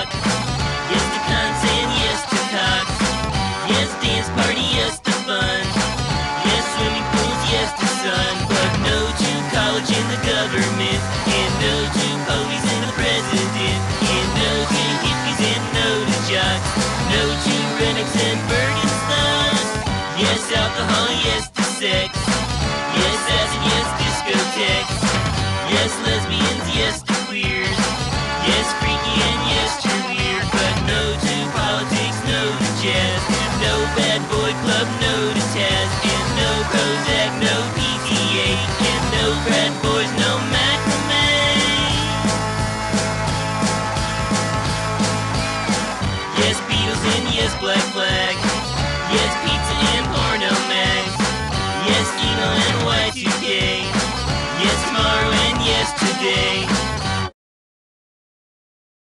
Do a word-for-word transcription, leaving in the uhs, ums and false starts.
rock. Yes to cons and yes to cocks. Yes, dance party, yes to fun. Yes, swimming pools, yes to sun. But no to college and the government. And no to police and the president. And no to hippies and no to jocks. No to Renix and Bergenstocks. Yes, alcohol, yes to sex. Yes, acid, yes, discotheques. Yes, lesbians, yes to queers. Yes, freaky and yes, true weird. But no to politics, no to jazz. No bad boy club, no to Taz. And no Prozac, no P T A. And no frat boys, no macrame. Yes, Beatles and yes, Black Flag. Yes, pizza and porno mags. Yes, emo and Y two K. Yes, tomorrow and yes, today.